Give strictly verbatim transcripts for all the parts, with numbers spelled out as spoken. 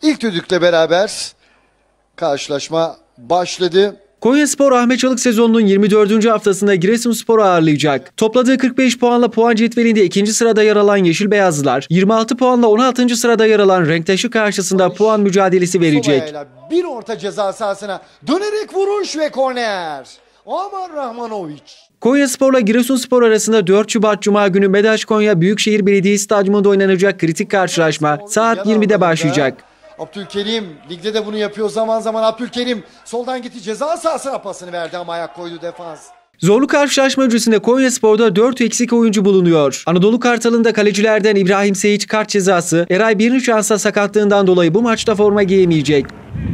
İlk düdükle beraber karşılaşma başladı. Konyaspor Ahmet Çalık sezonunun yirmi dördüncü haftasında Giresunspor'u ağırlayacak. Topladığı kırk beş puanla puan cetvelinde ikinci sırada yer alan Yeşil Beyazlılar, yirmi altı puanla on altıncı sırada yer alan Renktaş'ı karşısında puan mücadelesi verecek. Bir orta ceza sahasına dönerek vuruş ve korner. Aman Rahmanovic. Konyaspor'la Giresunspor arasında dört Şubat Cuma günü Bedaş Konya Büyükşehir Belediye Stadyumunda oynanacak kritik karşılaşma saat yirmide başlayacak. Abdülkerim ligde de bunu yapıyor zaman zaman. Abdülkerim soldan gitti, ceza sahasına pasını verdi ama ayak koydu defans. Zorlu karşılaşma öncesinde Konyaspor'da dört eksik oyuncu bulunuyor. Anadolu Kartalı'nda kalecilerden İbrahim Seyic kart cezası, Eray Birniçansa sakatlığından dolayı bu maçta forma giyemeyecek.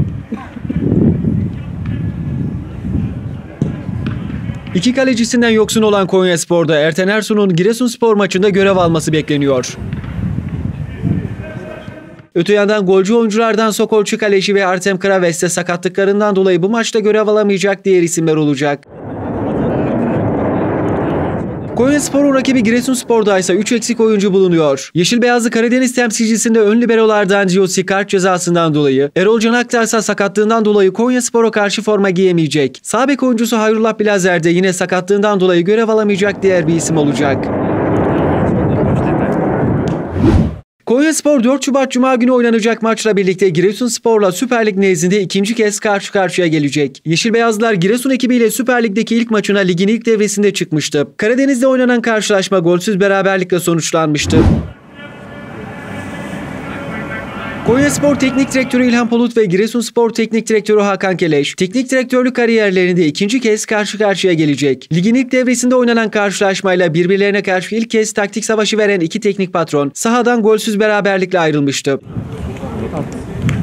İki kalecisinden yoksun olan Konyaspor'da Erten Ersun'un Giresunspor maçında görev alması bekleniyor. Öte yandan golcü oyunculardan Sokolçu kaleci ve Artem Kraves de sakatlıklarından dolayı bu maçta görev alamayacak diğer isimler olacak. Konyaspor'un rakibi Giresunspor'da ise üç eksik oyuncu bulunuyor. Yeşil Beyazlı Karadeniz temsilcisinde ön liberolardan Giosi kart cezasından dolayı, Erol Can Aktar ise sakatlığından dolayı Konyaspor'a karşı forma giyemeyecek. Sağ bek oyuncusu Hayrullah Bilazer de yine sakatlığından dolayı görev alamayacak diğer bir isim olacak. Konyaspor dört Şubat Cuma günü oynanacak maçla birlikte Giresunspor'la Süper Lig nezdinde ikinci kez karşı karşıya gelecek. Yeşil Beyazlılar Giresun ekibiyle Süper Lig'deki ilk maçına ligin ilk devresinde çıkmıştı. Karadeniz'de oynanan karşılaşma golsüz beraberlikle sonuçlanmıştı. Konyaspor Teknik Direktörü İlhan Polut ve Giresunspor Teknik Direktörü Hakan Keleş, teknik direktörlük kariyerlerinde ikinci kez karşı karşıya gelecek. Ligin ilk devresinde oynanan karşılaşmayla birbirlerine karşı ilk kez taktik savaşı veren iki teknik patron sahadan golsüz beraberlikle ayrılmıştı.